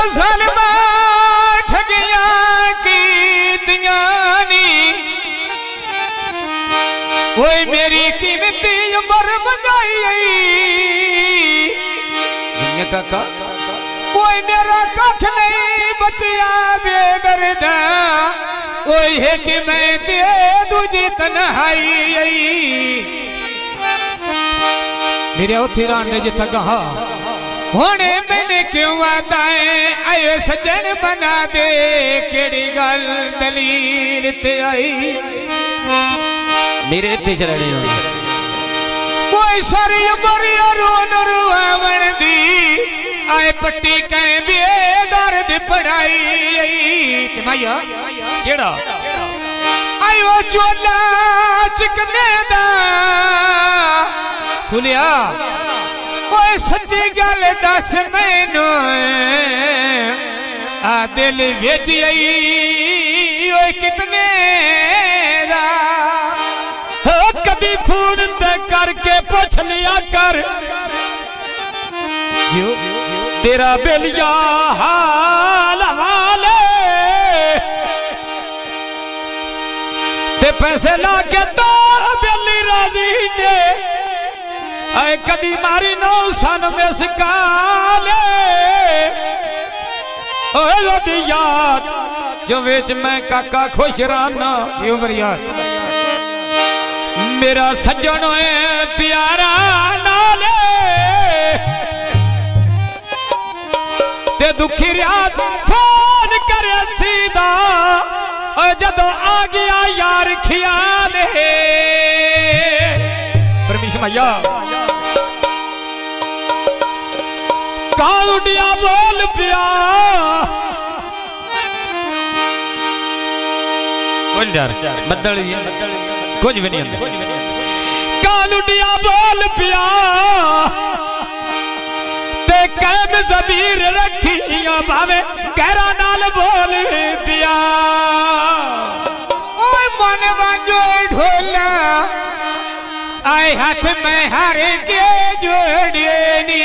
सलमा ठगिया कीतियां नी ओए मेरी कीमती उम्र बजाई दुनिया काका कोई मेरा कख नहीं बचिया बेदर्दा ओए है कि मैं ते दूजी तन्हाई मेरे उठी रांडे जिथा कहा होने मैंने क्यों आदाए आए सजन बना दे केड़ी गल दलील ते आई मेरे इत्थे चलने कोई सारी उम्र रोन रुआवण दी आए पट्टी कहीं बेदर्द पढ़ाई माया केड़ा आयो चोला चिकने दा सुनिया ओए सच्ची गल दस मैनू आ दिल विच आई ओए कितने दा हो कभी फोन ते करके पूछ लिया कर जो तेरा बेलिया हाल वाले ते पैसे ला के तो बेली राजी ने आए कभी मारी नौ सन में सिकाले ओए याद जो विच मैं काका खुश रहना क्यों मेरी याद मेरा सज्जन है प्यारा नाले ते दुखी रात फोन करे सीधा जदों आ गया यार ख्याल है परमेश मैया कालुडिया बोल पिया बदल कुछ भी नहीं कालुडिया बोल पिया कैम ज़मीर रखी भावे गहरा नाल बोल पिया ओए मन वांजो ढोला आए हाथ में हार के जोड़े नी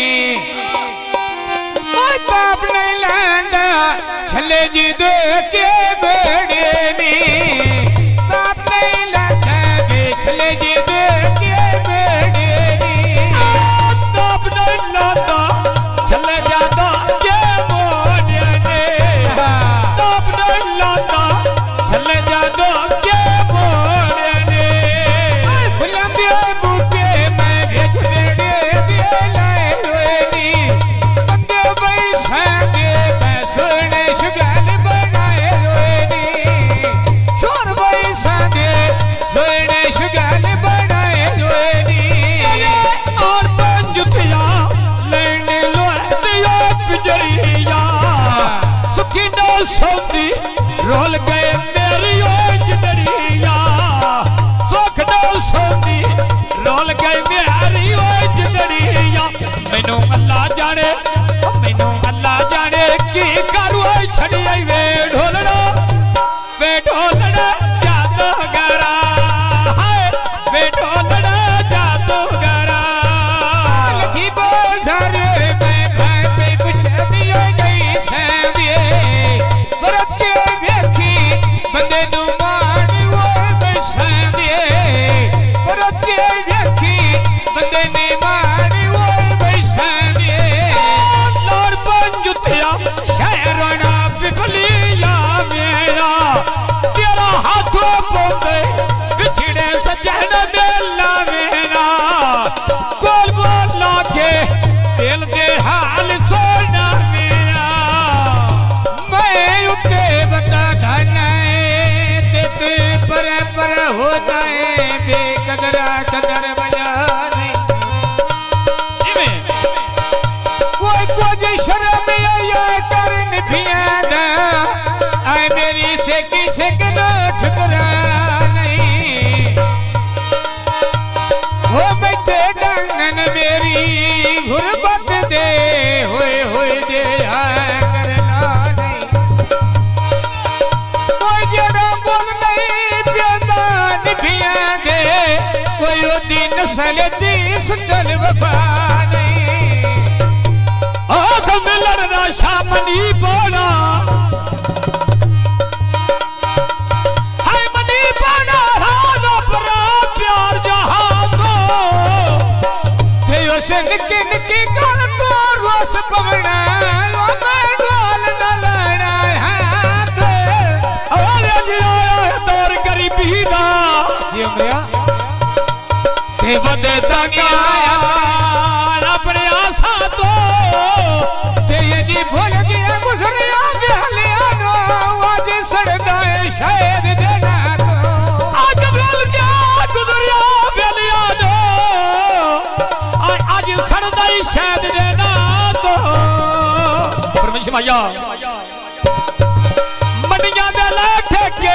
ओए ताप नहीं लांदा छले जी दे के बेड़े नी ताप नहीं लांदा छले जी दे के बेड़े नी ताप नहीं लांदा चले जाता के मोड़े ने ताप नहीं लांदा चले जाता के मोड़े ने फुलंदे बूटे मैं बेच बेड़े दे लाए हुए नी बंदे बैसा दे मैं सोने शुगल बनाए हुए नी छोर बैसा दे सोने शुगल बनाए हुए नी और पंजुतिया लेने लोटिया पिजरिया सुखी नो सौदी रोल गए मेरी ओ जिदरिया सुख नो सौदी रोल गए मेरी ओ जिदरिया मैनू अल्लाह जाने की करू छड़ी वे ढोलना जादू गरा वे ढोलना जादू गरा लगी बोझर मैं पे पूछे दिए गई सैंदिए बरत के वेखी बंदे नू मान वो बैसैंदिए बरत के वेखी बंदे ने मान वो बैसैंदिए लोर पंजुतिया शहरना पिपलिया मेरा तेरा हाथों पौंदे बिछड़े सजन बेला मेरा कोल बोला के दिल दे हाल सोना मेरा मैं उते बता ढाने ते पर होता है बेकदरा कदर बजा नहीं कोई कुछ शर्म या करन पियादा आए मेरी से किसे कनो ठुकरा नहीं हो बैठे डांगन मेरी गुरबत दे होए दे करना नहीं कोई जड़ा बोल नहीं प्यादा निभिया दे कोई ओ दिन सले दी सुचल वफा नहीं मिलन ना शाम मनी बोना निकी निकी गल तो रोस पवना मैं ढोल न लेना हाथ अरे जिया तोर गरीबी दा ये मेरा ते बदे तंगा अपने आसा तो ते ये जी भूल गया गुजरिया बेलिया नो आज सड़दा है शायद देना तो आज भूल गया गुजरिया बेलिया नो आज सड़दा ही शायद देना तो परमेश्वर माया मंडियां दे लाठे के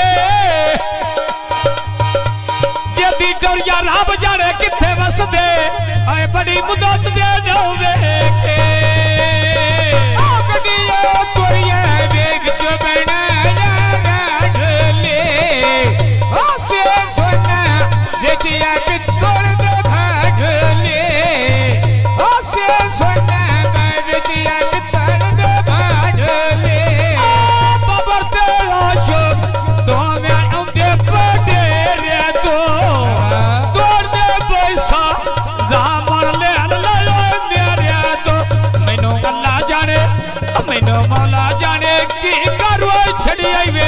जदी डोरिया रब जाने किथे वसदे आए बड़ी मुदत दे जावे के ओ गडिया तोरिया वेग जो बनाया ढले ओ से सोना बेचिया बितोड़ दे भागले ओ से सोना बेचिया बितोड़ दे भागले बाबर तेरा शोक तो मैं उनके पड़े रे तो तोड़ दे पैसा जामर ले मेरे तो मैनू अल्लाह जाने मैनू मौला जाने की करो छड़ी आई वे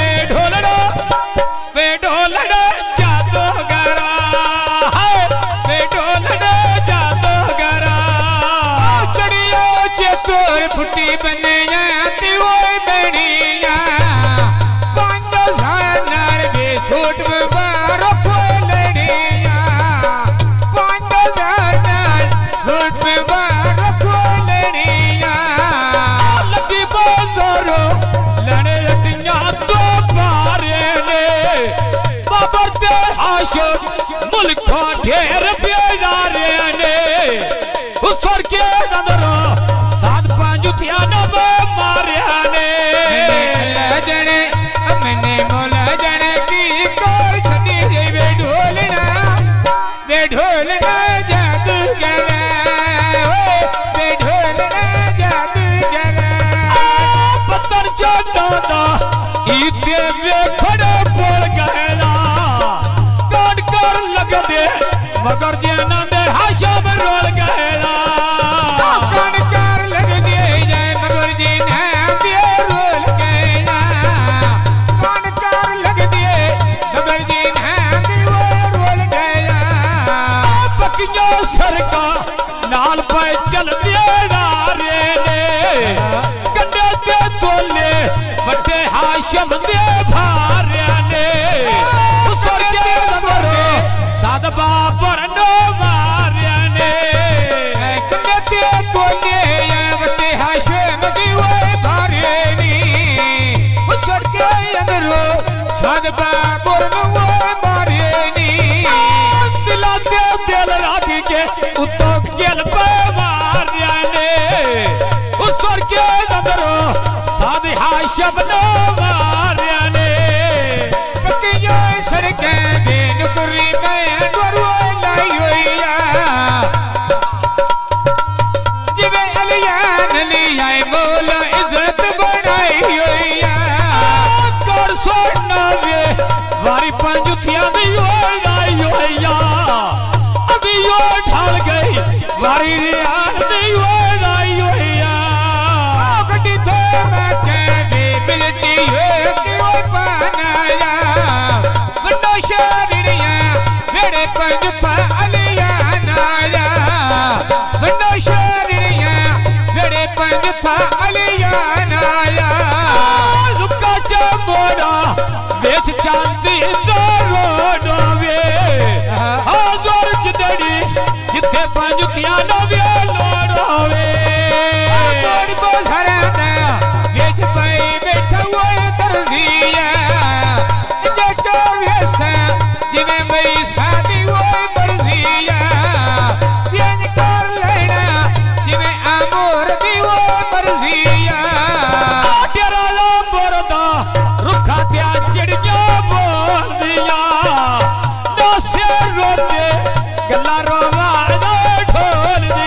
ढोलड़ा जादूगरा हाय वे ढोलड़ा जादूगरा चढ़िया चतुर फुटी बनिया तिवोई बनिया पांच साल भी सूट में बारो खोलनिया पांच साल सूट में बारो खोलनिया लगी बाजारो लड़े लटियां तो पारे ने बाबर ते आशिक मुल्कों ढेर प्यारे ने उसर के नजरो सात पांजुतिया नब मारे ने जने मैंने मोला जने की कोई छड़ी वे ढोलना जादूगरा वे ढोलना जादूगरा पत्थर चढ़ा इते वे खड़े बोल गया काट कर लग दे मगर जेना दे हाशम रोल गया कणकार लग दे जाए मगर जी ना दे रोल गया कणकार लग दे मगर जी ना दे रोल गया पकियो सरका नाल पे चल देना रे ने कंडे ते तोले बटे हाशम दे भारे ने उसर के नजरो साद बाबर नो मारे ने कंडे ते तोले बटे हाशम दी ओए भारे नी उसर के अंदरो साद बाबर नो ओए मारे नी दिला ते दिल राख के उतो गेल पे मारे ने उसर के नजरो साद हाशम नो मारे ने पकियो सरके दे नुकरी में डोरो लाई होया जिवे अलियान लिया मौला इज्जत बनाई होया कर सोना वे वारी पंजुतियां दी लाई होया अभी यो ढल गई वारी रियान दी लाई होया गड्डी तो मैं कहवे मिलती है क्यों बनाया गड्डो शरीरिया मेरे पंजुपा अलियान आया गड्डो शरीरिया मेरे पंजुपा अलियान आया रुका चमोड़ा बेच चांदी दो रोडो वे जोर जिदड़ी जिथे पंजुतियां नो वे लोड़ो वे तोड़ को सरादा वेश पाई बैठा हुआ दर्जिया जो वैसा जिन्हें मई शादी वो मर्जिया प्याज कर लेना जिन्हें आमोर दी वो मर्जिया तेरा लो बोरदा रुखा त्या चिड़िया बोल दिया दसे रोते गला रोवा ढोल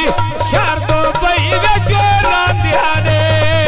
फोरी शहर तो बई वे जोरा दियाने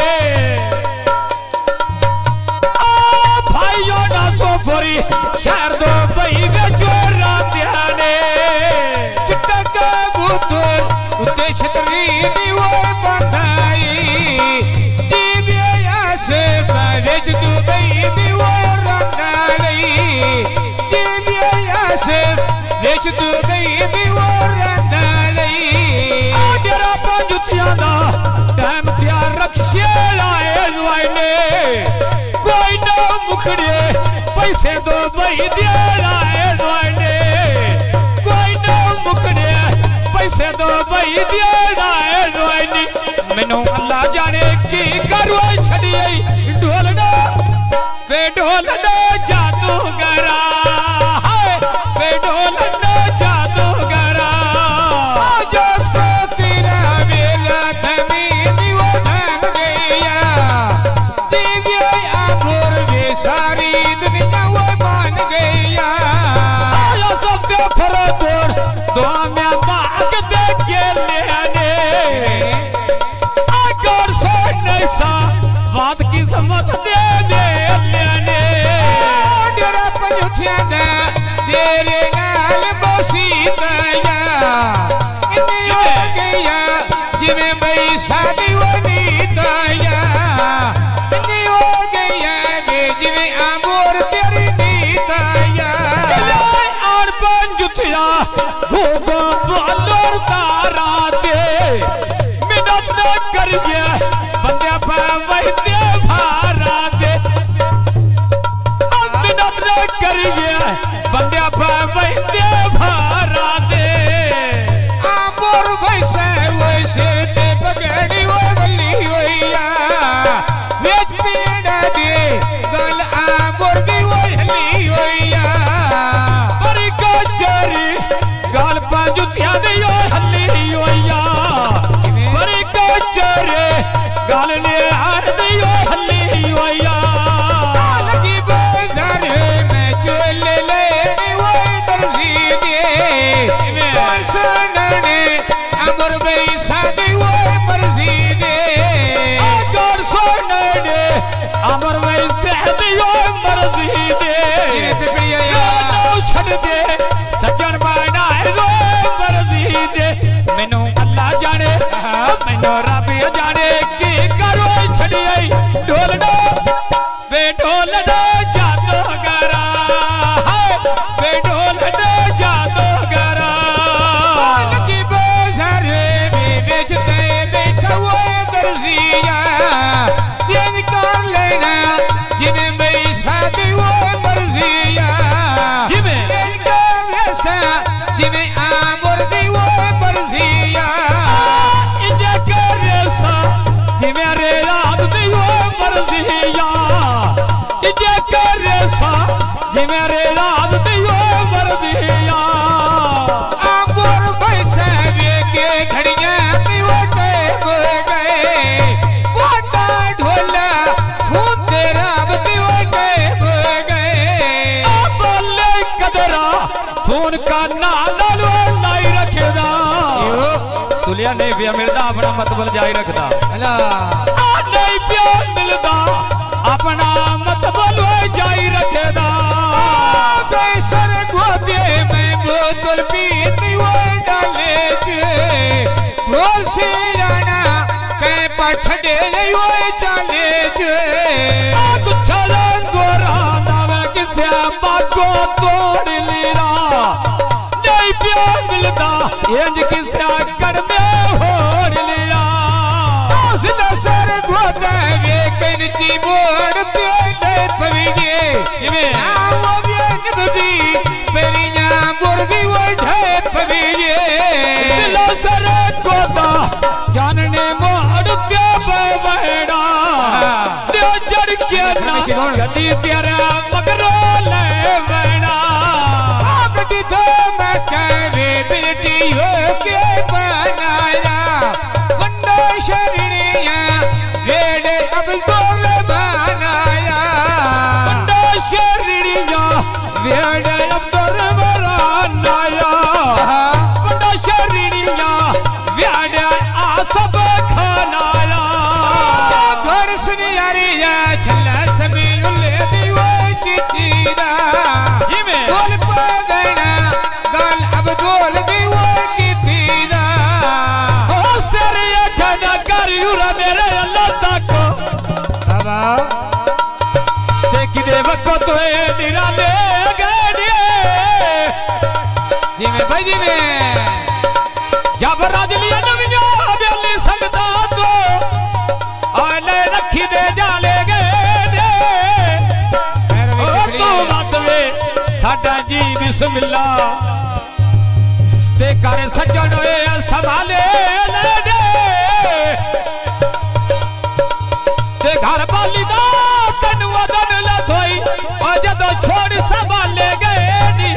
भाइयों ना सो फोरी शहर तो बई वे जोरा दियाने चिट्टा बुतुर उते छतरी दीवो बंधाई दिव्या से बावेच दुबई दीवो रंगाई दिव्या से वेच दुबई दीवो रंगाई डेरा पंजुतियां दा टाइम त्यार रक्षे लाए वाइने कोई ना मुखड़े पैसे दो बई दे लाए वाइने कोई ना मुखड़े पैसे दो बई दे लाए वाइने मैनू अल्लाह जाने की करो छड़ी ढोलना वे ढोलना जादूगरा हाय वे ढोलना जादूगरा सारी दुनिया वो मान गया आया सबके फरोतोर दो में भाग दे के लेने अगर सोने सा बात की समझ दे लेने डेरा पंजुतियां दा तेरे नाल बसी दया इन्नी हो गया जिवें बई शादी वो नी दया इन्नी हो गया जिवें आमोर तेरी नी दया और पंजुतिया भूगो बोलोर तारा दे मिनट न करिए बंदे पे वैद्य भारा दे मिनट न करिए बंदे पे वैद्य भारा दे आमोर वैसे ते पगड़ी वो बल्ली होइया वेच पीड़ा दे गल आमोर दी वो हली होइया बड़ी कचरी गाल पंजुतिया दी ओ हली होइया बड़ी कचरी गाल ने हार दी ओ हली होइया लगी बाजार में चोल ले वो दर्जी दे सुनने अमर बई शादी वो मर्जी दे अगर सुनने अमर में सहदी ओ मर्जी दे छड़ दे सज्जन बनाए रो मर्जी दे मैनू अल्लाह जाने मैनू रब जाने की करो छड़ी ढोलना वे ढोलना जादूगरा हाय वे ढोलना जादूगरा लगी बाजार में बेचते बैठा वो दर्जिया ये कर लेना जिन्हें बई शादी वो मर्जिया जिन्हें आमोर दी वो मर्जिया इन्हें करे सा जिन्हें रे रात दी वो मर्जिया इन्हें करे सा जिन्हें रे रात दी वो मर्जिया आमोर वैसे के घड़ियां दी वो गए वाटा ढोला खून तेरा बती वो गए बोले कदरा फोन का नाल लाई रखेदा सुलिया नहीं पिया मिलदा अपना मतबल जारी रखदा नहीं पिया मिलदा अपना मतबल जारी रखेदा सर गोदे में बोतल पीती वो डाले ढोल से जाना कहीं पछड़े नहीं वो चाले छड़ा गोरा नावे किसे बागो तोड़ लीरा नहीं पिया मिलदा इंज किसे कर में होड़ लिया सर गोदा वे कनती मोड़ पे पविगे वो भी पेरिया मुर्गी वो पविगे सर गोदा जानने मोड़ पे बहड़ा दे जड़ के ना गड्डी तेरा मगरो ले बहड़ा गड्डी तो मैं कहवे बेटी हो के नूरा मेरे अल्लाह तक बाबा देखी देव को तो निरा ले गए जी में भाई जी में जब राज लिया नविया बेली संगता तो आले रखी दे जाले गए तू बात वे साडा जी बिस्मिल्ला ते कर सज्जन होए संभाले ले दे ते घर वाली दा तन वदन ला थोई और जदों छोड़ संभाले गए नी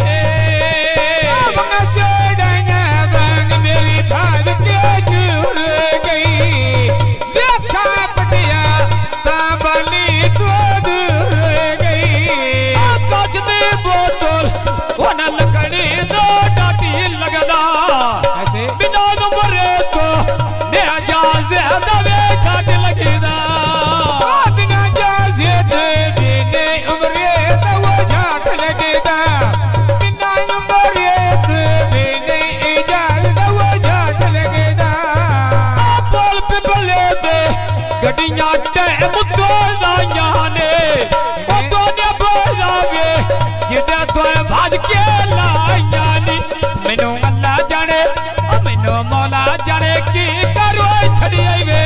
मेरी भाग के जुड़ गई देखा पटिया ताबली तो दूर गई कांच दी बोतल ओना लकड़ी दो डाटी लगदा ऐसे बिना नंबरे तो ने जाजे दवे छाट लगीदा बिना जाजे बिने उमरे तो वो झाट लगेगा बिना उमरे बिने इजाजत वो झाट लगेगा बोल पिपले दे गड्डियां टे मुद्दो लाइयां ने मुद्दो ने बोलावे जिदे तो भाज के लाइयां नी मैनू अल्लाह जाने ओ मैनू मौला जाने की करो छड़ी वे